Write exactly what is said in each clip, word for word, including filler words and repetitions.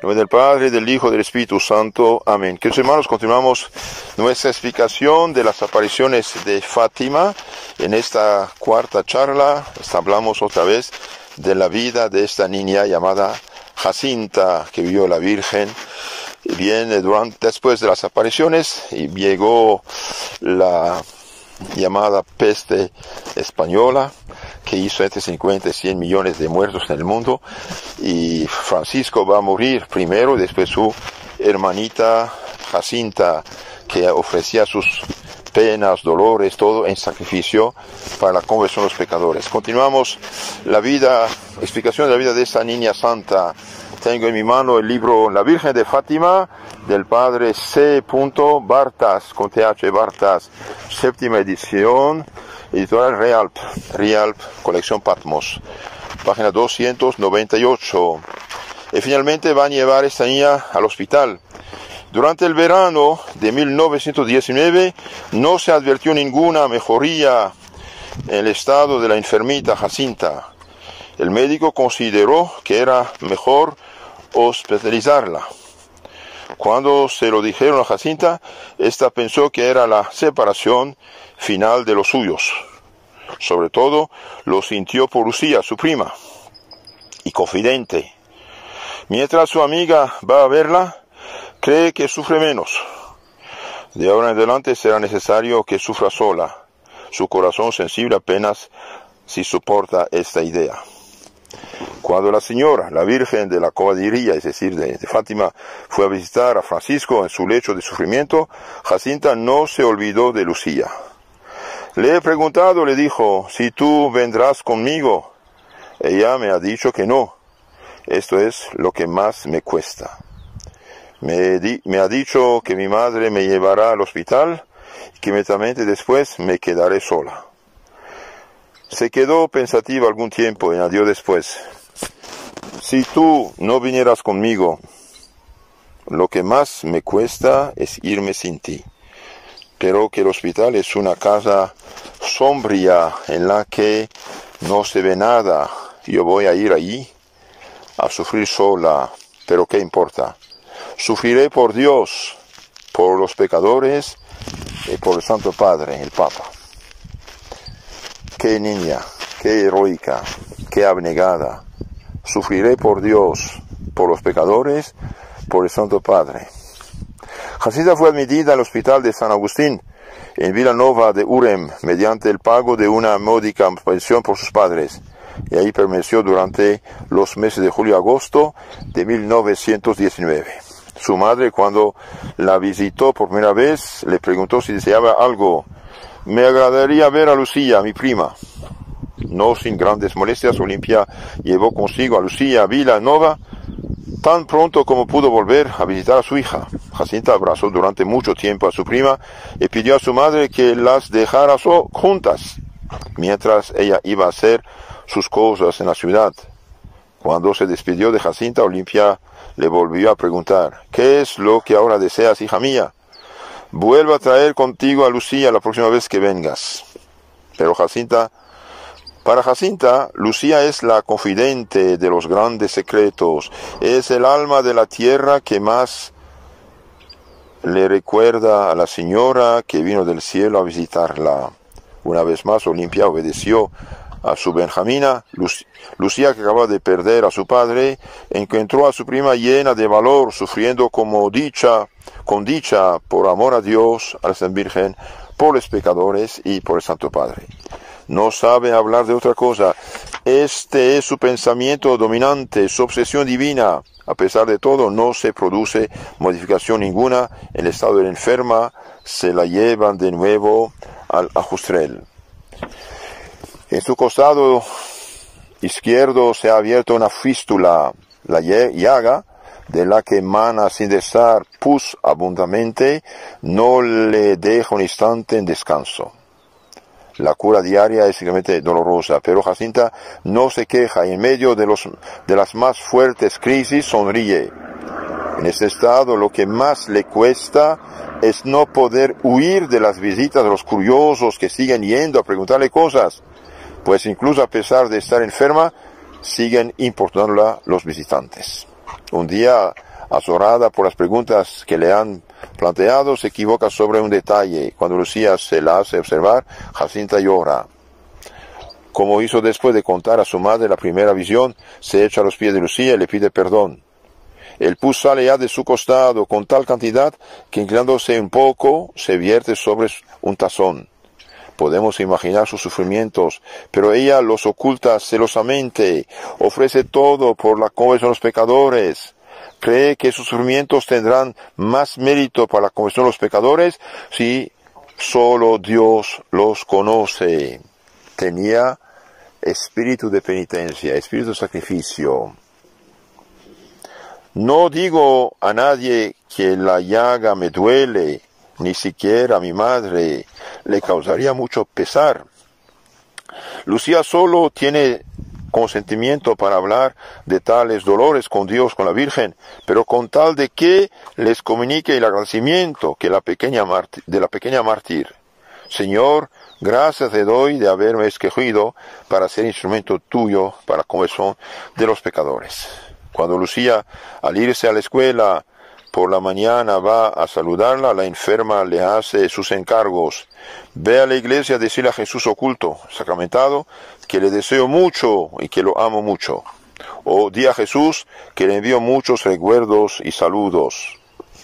En nombre del Padre, del Hijo y del Espíritu Santo. Amén. Queridos hermanos, continuamos nuestra explicación de las apariciones de Fátima. En esta cuarta charla hablamos otra vez de la vida de esta niña llamada Jacinta, que vio la Virgen. Bien, durante, después de las apariciones, llegó la llamada peste española, que hizo entre cincuenta y cien millones de muertos en el mundo, y Francisco va a morir primero, y después su hermanita Jacinta, que ofrecía sus penas, dolores, todo en sacrificio para la conversión de los pecadores. Continuamos la vida, explicación de la vida de esta niña santa. Tengo en mi mano el libro La Virgen de Fátima, del padre C. Bartas, con T H Bartas, séptima edición, editorial Rialp, Rialp, colección Patmos, página doscientos noventa y ocho. Y finalmente van a llevar a esta niña al hospital. Durante el verano de mil novecientos diecinueve no se advirtió ninguna mejoría en el estado de la enfermita Jacinta. El médico consideró que era mejor hospitalizarla. Cuando se lo dijeron a Jacinta, ésta pensó que era la separación final de los suyos. Sobre todo lo sintió por Lucía, su prima y confidente. Mientras su amiga va a verla, cree que sufre menos. De ahora en adelante será necesario que sufra sola. Su corazón sensible apenas si soporta esta idea. Cuando la señora, la Virgen de la Caballería, es decir, de, de Fátima, fue a visitar a Francisco en su lecho de sufrimiento, Jacinta no se olvidó de Lucía. Le he preguntado, le dijo, si tú vendrás conmigo. Ella me ha dicho que no. Esto es lo que más me cuesta. Me, di, me ha dicho que mi madre me llevará al hospital y que inmediatamente después me quedaré sola. Se quedó pensativa algún tiempo y añadió después, si tú no vinieras conmigo, lo que más me cuesta es irme sin ti. Pero que el hospital es una casa sombría en la que no se ve nada. Yo voy a ir allí a sufrir sola, pero ¿qué importa? Sufriré por Dios, por los pecadores y por el Santo Padre, el Papa. Qué niña, qué heroica, qué abnegada. Sufriré por Dios, por los pecadores, por el Santo Padre. Jacinta fue admitida al hospital de San Agustín, en Vilanova de Urem, mediante el pago de una módica pensión por sus padres, y ahí permaneció durante los meses de julio y agosto de mil novecientos diecinueve. Su madre, cuando la visitó por primera vez, le preguntó si deseaba algo. Me agradaría ver a Lucía, mi prima. No sin grandes molestias, Olimpia llevó consigo a Lucía a Vilanova tan pronto como pudo volver a visitar a su hija. Jacinta abrazó durante mucho tiempo a su prima y pidió a su madre que las dejara so juntas, mientras ella iba a hacer sus cosas en la ciudad. Cuando se despidió de Jacinta, Olimpia le volvió a preguntar, ¿qué es lo que ahora deseas, hija mía? Vuelva a traer contigo a Lucía la próxima vez que vengas. Pero Jacinta, para Jacinta, Lucía es la confidente de los grandes secretos, es el alma de la tierra que más le recuerda a la señora que vino del cielo a visitarla. Una vez más, Olimpia obedeció a su Benjamina. Lucía, que acababa de perder a su padre, encontró a su prima llena de valor, sufriendo como dicha, con dicha, por amor a Dios, a la Santa Virgen, por los pecadores y por el Santo Padre. No sabe hablar de otra cosa. Este es su pensamiento dominante, su obsesión divina. A pesar de todo, no se produce modificación ninguna. En el estado de la enferma se la llevan de nuevo al ajustrel. En su costado izquierdo se ha abierto una fístula, la llaga, de la que emana sin cesar pus abundantemente, no le deja un instante en descanso. La cura diaria es simplemente dolorosa, pero Jacinta no se queja y en medio de, los, de las más fuertes crisis sonríe. En este estado lo que más le cuesta es no poder huir de las visitas de los curiosos que siguen yendo a preguntarle cosas, pues incluso a pesar de estar enferma, siguen importunándola los visitantes. Un día Azorada por las preguntas que le han planteado, se equivoca sobre un detalle. Cuando Lucía se la hace observar, Jacinta llora. Como hizo después de contar a su madre la primera visión, se echa a los pies de Lucía y le pide perdón. El pus sale ya de su costado con tal cantidad que, inclinándose un poco, se vierte sobre un tazón. Podemos imaginar sus sufrimientos, pero ella los oculta celosamente, ofrece todo por la conversión de los pecadores. Cree que sus sufrimientos tendrán más mérito para la conversión de los pecadores si solo Dios los conoce. Tenía espíritu de penitencia, espíritu de sacrificio. No digo a nadie que la llaga me duele, ni siquiera a mi madre le causaría mucho pesar. Lucía solo tiene consentimiento para hablar de tales dolores con Dios, con la Virgen, pero con tal de que les comunique el agradecimiento que la pequeña de la pequeña mártir. Señor, gracias te doy de haberme escogido para ser instrumento tuyo para la conversión de los pecadores. Cuando Lucía, al irse a la escuela por la mañana, va a saludarla, la enferma le hace sus encargos. Ve a la iglesia a decirle a Jesús oculto, sacramentado, que le deseo mucho y que lo amo mucho. O di a Jesús que le envío muchos recuerdos y saludos.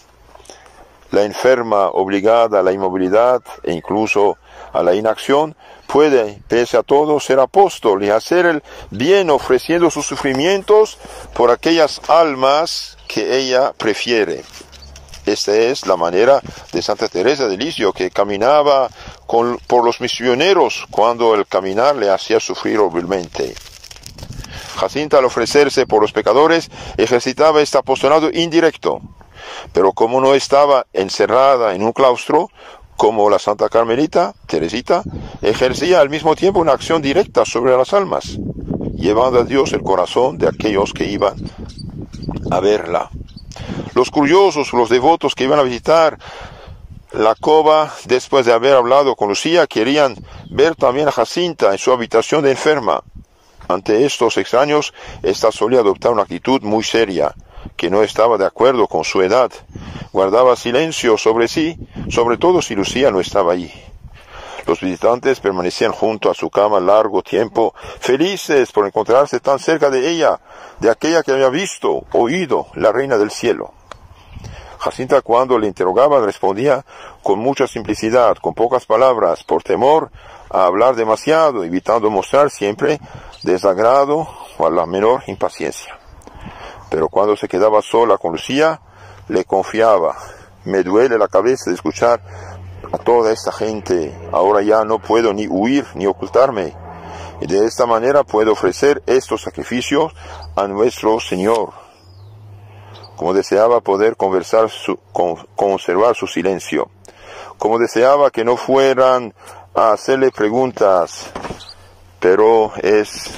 La enferma, obligada a la inmovilidad e incluso a la inacción, puede, pese a todo, ser apóstol y hacer el bien ofreciendo sus sufrimientos por aquellas almas que ella prefiere. Esta es la manera de Santa Teresa de Lisieux, que caminaba con, por los misioneros cuando el caminar le hacía sufrir horriblemente. Jacinta, al ofrecerse por los pecadores, ejercitaba este apostolado indirecto, pero como no estaba encerrada en un claustro, como la Santa Carmelita, Teresita, ejercía al mismo tiempo una acción directa sobre las almas, llevando a Dios el corazón de aquellos que iban a verla. Los curiosos, los devotos que iban a visitar la cova después de haber hablado con Lucía, querían ver también a Jacinta en su habitación de enferma. Ante estos extraños, ésta solía adoptar una actitud muy seria, que no estaba de acuerdo con su edad. Guardaba silencio sobre sí, sobre todo si Lucía no estaba allí. Los visitantes permanecían junto a su cama largo tiempo, felices por encontrarse tan cerca de ella, de aquella que había visto, oído, la reina del cielo. Jacinta, cuando le interrogaban, respondía con mucha simplicidad, con pocas palabras, por temor a hablar demasiado, evitando mostrar siempre desagrado o a la menor impaciencia. Pero cuando se quedaba sola con Lucía, le confiaba: me duele la cabeza de escuchar a toda esta gente, ahora ya no puedo ni huir ni ocultarme, y de esta manera puedo ofrecer estos sacrificios a nuestro Señor. Como deseaba poder conversar su, con, conservar su silencio, como deseaba que no fueran a hacerle preguntas, pero es,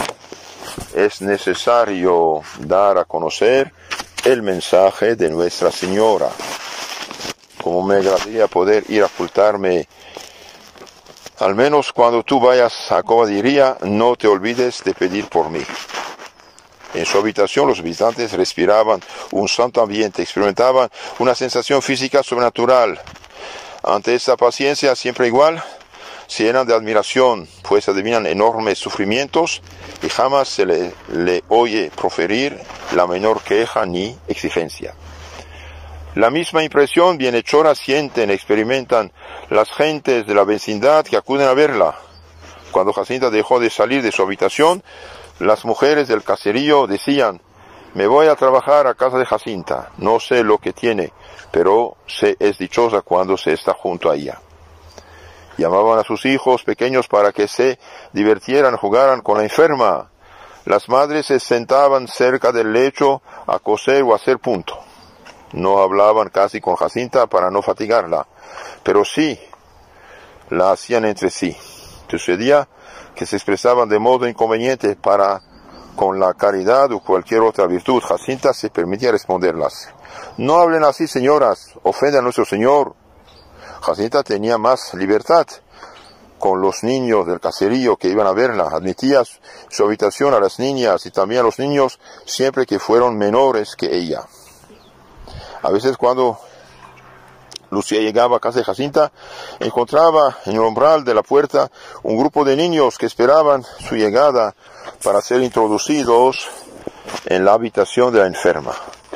es necesario dar a conocer el mensaje de Nuestra Señora. Como me agradaría poder ir a ocultarme, al menos cuando tú vayas a Covadonga, no te olvides de pedir por mí. En su habitación los visitantes respiraban un santo ambiente, experimentaban una sensación física sobrenatural. Ante esta paciencia siempre igual, se llenan de admiración, pues adivinan enormes sufrimientos y jamás se le, le oye proferir la menor queja ni exigencia. La misma impresión bienhechora sienten, experimentan las gentes de la vecindad que acuden a verla. Cuando Jacinta dejó de salir de su habitación, las mujeres del caserío decían: me voy a trabajar a casa de Jacinta, no sé lo que tiene, pero se es dichosa cuando se está junto a ella. Llamaban a sus hijos pequeños para que se divirtieran, jugaran con la enferma. Las madres se sentaban cerca del lecho a coser o a hacer punto. No hablaban casi con Jacinta para no fatigarla, pero sí la hacían entre sí. Sucedía que se expresaban de modo inconveniente para con la caridad o cualquier otra virtud. Jacinta se permitía responderlas: no hablen así, señoras, ofenden a nuestro Señor. Jacinta tenía más libertad con los niños del caserío que iban a verla. Admitía su habitación a las niñas y también a los niños siempre que fueron menores que ella. A veces cuando Lucía llegaba a casa de Jacinta, encontraba en el umbral de la puerta un grupo de niños que esperaban su llegada para ser introducidos en la habitación de la enferma.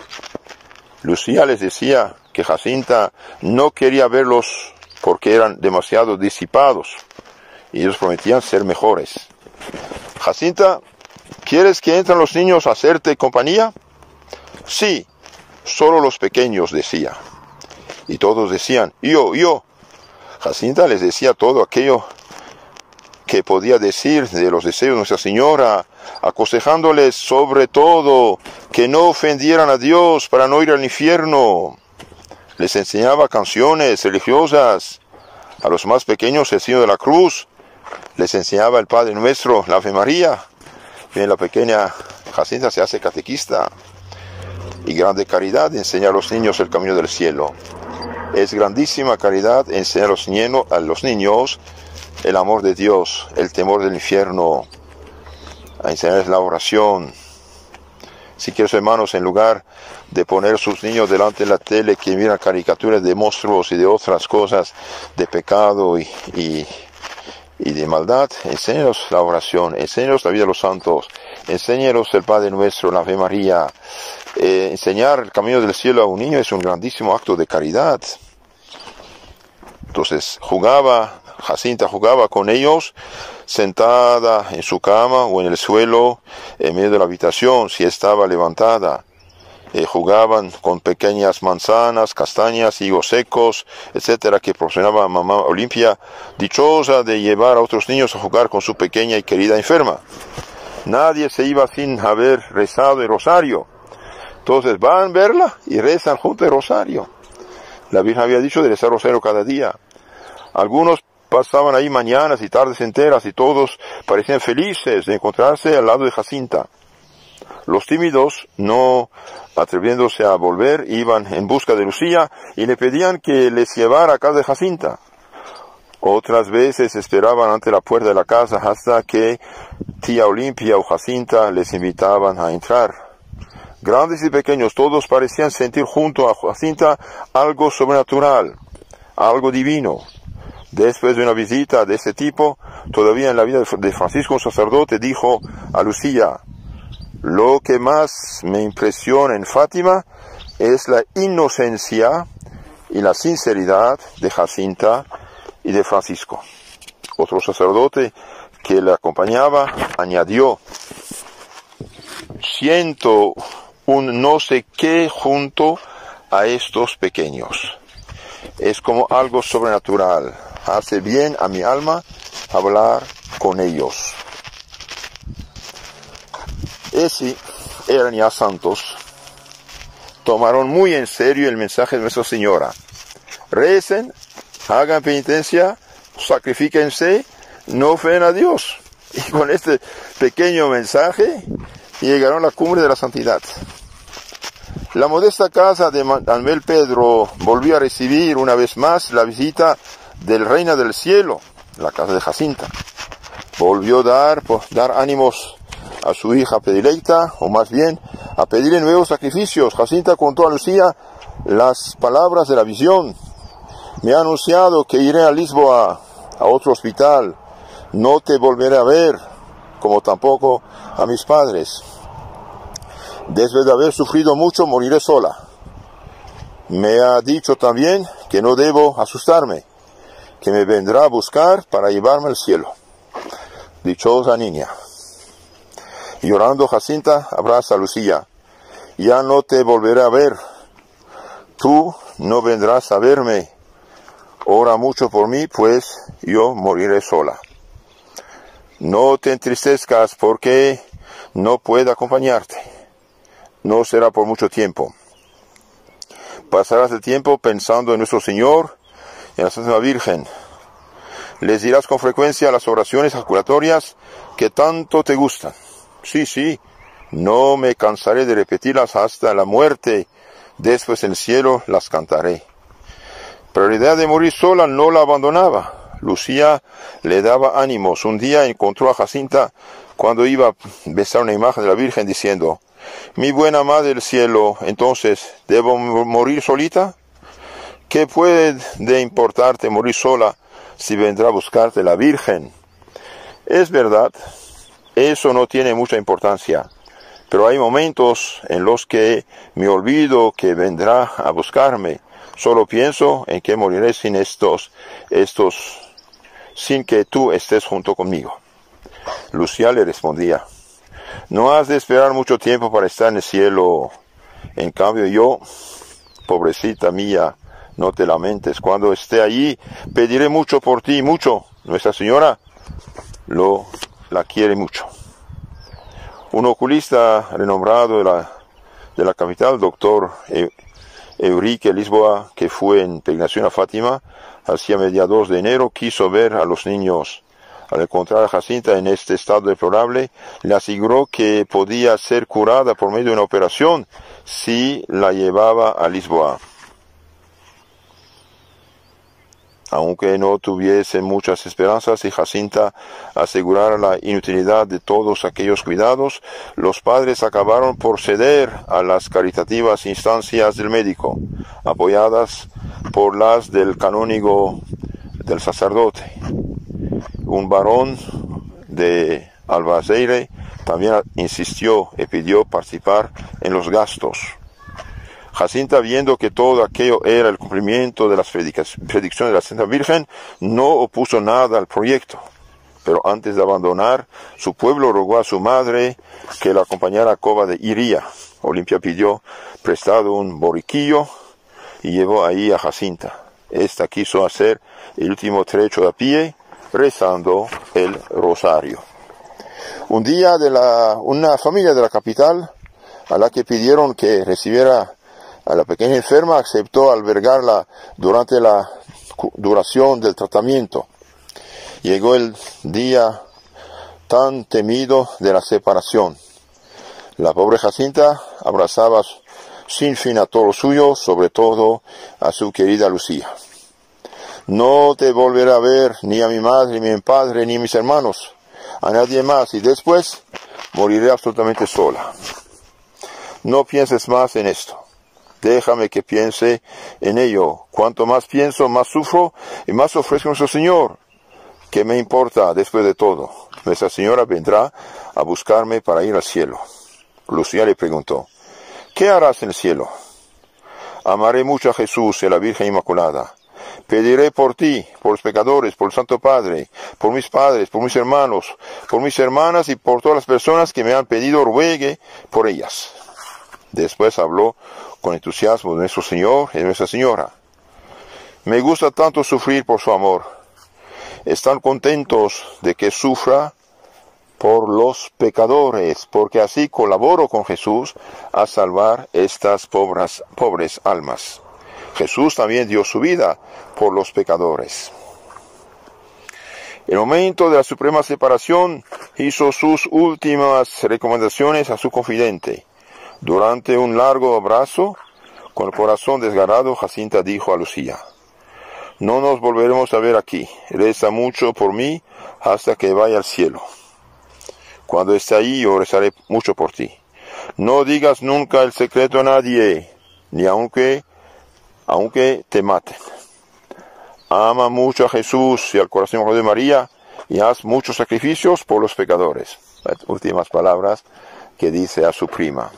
Lucía les decía que Jacinta no quería verlos porque eran demasiado disipados y ellos prometían ser mejores. Jacinta, ¿quieres que entren los niños a hacerte compañía? Sí, solo los pequeños, decía. Y todos decían, yo, yo. Jacinta les decía todo aquello que podía decir de los deseos de Nuestra Señora, aconsejándoles sobre todo que no ofendieran a Dios para no ir al infierno. Les enseñaba canciones religiosas. A los más pequeños el signo de la cruz. Les enseñaba el Padre Nuestro, la Ave María. Bien, la pequeña Jacinta se hace catequista. Y grande caridad enseñar a los niños el camino del cielo. Es grandísima caridad enseñar a los, niños, a los niños el amor de Dios, el temor del infierno, a enseñarles la oración. Si quieres, hermanos, en lugar de poner sus niños delante de la tele que miran caricaturas de monstruos y de otras cosas de pecado y, y, y de maldad, enséñalos la oración, enséñalos la vida de los santos, enséñalos el Padre Nuestro, la Ave María. Eh, enseñar el camino del cielo a un niño es un grandísimo acto de caridad. Entonces jugaba, Jacinta jugaba con ellos, sentada en su cama o en el suelo, en medio de la habitación, si estaba levantada. Eh, jugaban con pequeñas manzanas, castañas, higos secos, etcétera, que proporcionaba mamá Olimpia, dichosa de llevar a otros niños a jugar con su pequeña y querida enferma. Nadie se iba sin haber rezado el rosario. Entonces van a verla y rezan junto al rosario. La Virgen había dicho de rezar rosario cada día. Algunos pasaban ahí mañanas y tardes enteras y todos parecían felices de encontrarse al lado de Jacinta. Los tímidos, no atreviéndose a volver, iban en busca de Lucía y le pedían que les llevara a casa de Jacinta. Otras veces esperaban ante la puerta de la casa hasta que tía Olimpia o Jacinta les invitaban a entrar. Grandes y pequeños, todos parecían sentir junto a Jacinta algo sobrenatural, algo divino. Después de una visita de este tipo, todavía en la vida de Francisco, un sacerdote dijo a Lucía, lo que más me impresiona en Fátima es la inocencia y la sinceridad de Jacinta y de Francisco. Otro sacerdote que le acompañaba añadió, siento un no sé qué junto a estos pequeños. Es como algo sobrenatural. Hace bien a mi alma hablar con ellos. Ese eran ya santos. Tomaron muy en serio el mensaje de Nuestra Señora. Recen, hagan penitencia, sacrifíquense, no ofenden a Dios. Y con este pequeño mensaje llegaron a la cumbre de la santidad. La modesta casa de Manuel Pedro volvió a recibir una vez más la visita del Reina del Cielo, la casa de Jacinta. Volvió a dar, dar ánimos a su hija predilecta, o más bien, a pedirle nuevos sacrificios. Jacinta contó a Lucía las palabras de la visión. Me ha anunciado que iré a Lisboa, a otro hospital. No te volveré a ver, como tampoco a mis padres. Después de haber sufrido mucho, moriré sola. Me ha dicho también que no debo asustarme, que me vendrá a buscar para llevarme al cielo. Dichosa niña. Llorando, Jacinta abraza a Lucía. Ya no te volveré a ver. Tú no vendrás a verme. Ora mucho por mí, pues yo moriré sola. No te entristezcas porque no puedo acompañarte. No será por mucho tiempo. Pasarás el tiempo pensando en nuestro Señor, en la Santa Virgen. Les dirás con frecuencia las oraciones jaculatorias que tanto te gustan. Sí, sí, no me cansaré de repetirlas hasta la muerte. Después en el cielo las cantaré. Pero la idea de morir sola no la abandonaba. Lucía le daba ánimos. Un día encontró a Jacinta cuando iba a besar una imagen de la Virgen diciendo, Mi buena Madre del Cielo, entonces, ¿debo morir solita? ¿Qué puede de importarte morir sola si vendrá a buscarte la Virgen? Es verdad, eso no tiene mucha importancia, pero hay momentos en los que me olvido que vendrá a buscarme. Solo pienso en que moriré sin estos, estos, sin que tú estés junto conmigo. Lucía le respondía: no has de esperar mucho tiempo para estar en el cielo. En cambio yo, pobrecita mía, no te lamentes. Cuando esté allí, pediré mucho por ti, mucho. Nuestra Señora lo, la quiere mucho. Un oculista renombrado de la, de la capital, doctor Eurique Lisboa, que fue en peregrinación a Fátima hacia mediados de enero, quiso ver a los niños. Al encontrar a Jacinta en este estado deplorable, le aseguró que podía ser curada por medio de una operación si la llevaba a Lisboa. Aunque no tuviese muchas esperanzas y Jacinta asegurara la inutilidad de todos aquellos cuidados, los padres acabaron por ceder a las caritativas instancias del médico, apoyadas por las del canónigo del sacerdote. Un varón de Albaceire también insistió y pidió participar en los gastos. Jacinta, viendo que todo aquello era el cumplimiento de las predicciones de la Santa Virgen, no opuso nada al proyecto. Pero antes de abandonar su pueblo, rogó a su madre que la acompañara a Cova de Iría. Olimpia pidió prestado un borriquillo y llevó ahí a Jacinta. Esta quiso hacer el último trecho a pie, rezando el rosario. Un día de la, una familia de la capital, a la que pidieron que recibiera a la pequeña enferma, aceptó albergarla durante la duración del tratamiento. Llegó el día tan temido de la separación. La pobre Jacinta abrazaba sin fin a todos los suyos, sobre todo a su querida Lucía. No te volveré a ver, ni a mi madre, ni a mi padre, ni a mis hermanos, a nadie más, y después moriré absolutamente sola. No pienses más en esto. Déjame que piense en ello. Cuanto más pienso, más sufro y más ofrezco a nuestro Señor. ¿Qué me importa después de todo? Nuestra Señora vendrá a buscarme para ir al cielo. Lucía le preguntó: ¿qué harás en el cielo? Amaré mucho a Jesús y a la Virgen Inmaculada. Pediré por ti, por los pecadores, por el Santo Padre, por mis padres, por mis hermanos, por mis hermanas y por todas las personas que me han pedido ruegue por ellas. Después habló con entusiasmo de nuestro Señor y de Nuestra Señora. Me gusta tanto sufrir por su amor. Están contentos de que sufra por los pecadores, porque así colaboro con Jesús a salvar estas pobres, pobres almas. Jesús también dio su vida por los pecadores. En el momento de la suprema separación, hizo sus últimas recomendaciones a su confidente. Durante un largo abrazo, con el corazón desgarrado, Jacinta dijo a Lucía: no nos volveremos a ver aquí. Reza mucho por mí hasta que vaya al cielo. Cuando esté allí, yo rezaré mucho por ti. No digas nunca el secreto a nadie, ni aunque, aunque te maten. Ama mucho a Jesús y al corazón de María, y haz muchos sacrificios por los pecadores. Las últimas palabras que dice a su prima.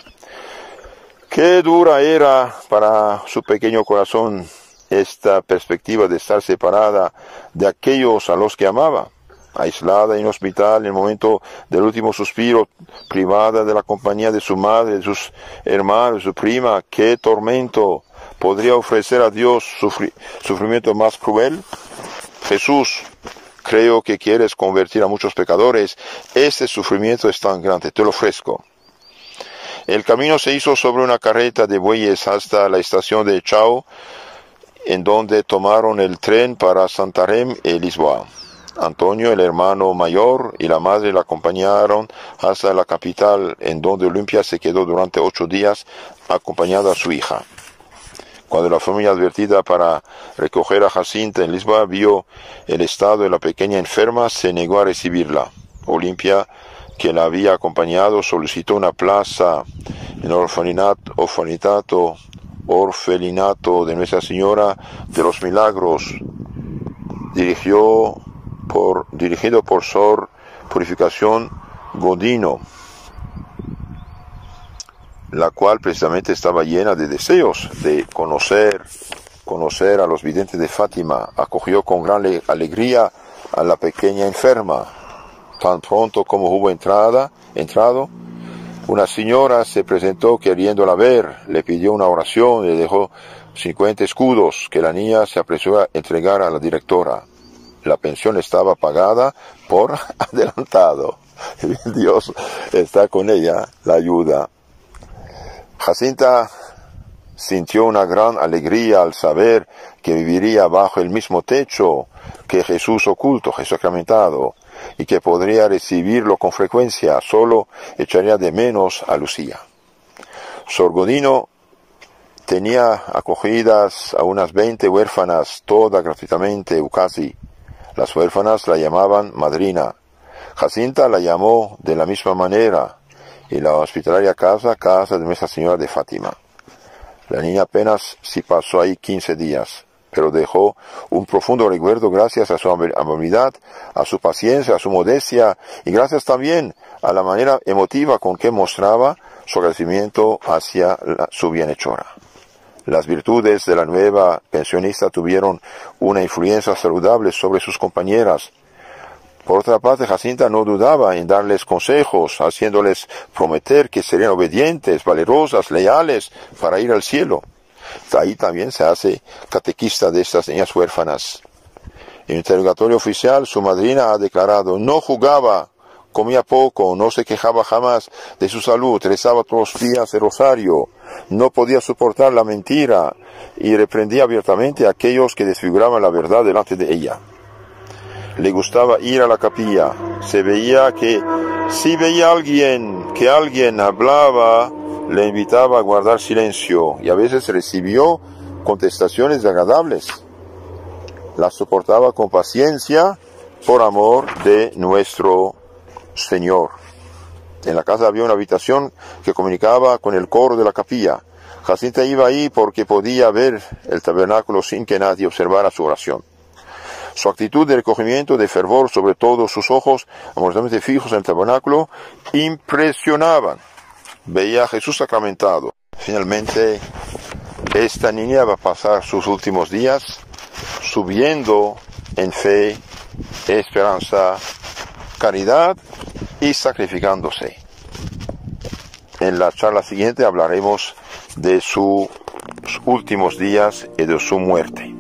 Qué dura era para su pequeño corazón esta perspectiva de estar separada de aquellos a los que amaba, aislada en hospital en el momento del último suspiro, privada de la compañía de su madre, de sus hermanos, de su prima. Qué tormento. ¿Podría ofrecer a Dios sufri- sufrimiento más cruel? Jesús, creo que quieres convertir a muchos pecadores. Este sufrimiento es tan grande, te lo ofrezco. El camino se hizo sobre una carreta de bueyes hasta la estación de Chao, en donde tomaron el tren para Santarém y Lisboa. Antonio, el hermano mayor, y la madre la acompañaron hasta la capital, en donde Olimpia se quedó durante ocho días acompañada a su hija. Cuando la familia, advertida para recoger a Jacinta en Lisboa, vio el estado de la pequeña enferma, se negó a recibirla. Olimpia que la había acompañado, solicitó una plaza en el orfaninato, orfanitato, orfelinato de Nuestra Señora de los Milagros, dirigió por, dirigido por Sor Purificación Godino, la cual precisamente estaba llena de deseos de conocer, conocer a los videntes de Fátima. Acogió con gran alegría a la pequeña enferma. Tan pronto como hubo entrada, entrado, una señora se presentó queriéndola ver, le pidió una oración y le dejó cincuenta escudos que la niña se apresuró a entregar a la directora. La pensión estaba pagada por adelantado. Dios está con ella, la ayuda. Jacinta sintió una gran alegría al saber que viviría bajo el mismo techo que Jesús oculto, Jesús sacramentado, y que podría recibirlo con frecuencia, solo echaría de menos a Lucía. Sor Godino tenía acogidas a unas veinte huérfanas, todas gratuitamente o casi. Las huérfanas la llamaban madrina. Jacinta la llamó de la misma manera, y la hospitalaria casa, casa de Nuestra Señora de Fátima. La niña apenas si pasó ahí quince días, pero dejó un profundo recuerdo gracias a su amabilidad, a su paciencia, a su modestia, y gracias también a la manera emotiva con que mostraba su agradecimiento hacia la, su bienhechora. Las virtudes de la nueva pensionista tuvieron una influencia saludable sobre sus compañeras. Por otra parte, Jacinta no dudaba en darles consejos, haciéndoles prometer que serían obedientes, valerosas, leales para ir al cielo. Ahí también se hace catequista de estas niñas huérfanas. En el interrogatorio oficial, su madrina ha declarado: no jugaba, comía poco, no se quejaba jamás de su salud, rezaba todos los días el rosario, no podía soportar la mentira y reprendía abiertamente a aquellos que desfiguraban la verdad delante de ella. Le gustaba ir a la capilla. Se veía que si veía a alguien, que alguien hablaba, le invitaba a guardar silencio, y a veces recibió contestaciones agradables. La soportaba con paciencia por amor de nuestro Señor. En la casa había una habitación que comunicaba con el coro de la capilla. Jacinta iba ahí porque podía ver el tabernáculo sin que nadie observara su oración. Su actitud de recogimiento, de fervor, sobre todo sus ojos amorosamente fijos en el tabernáculo, impresionaban. Veía a Jesús sacramentado. Finalmente, esta niña va a pasar sus últimos días subiendo en fe, esperanza, caridad y sacrificándose. En la charla siguiente hablaremos de sus últimos días y de su muerte.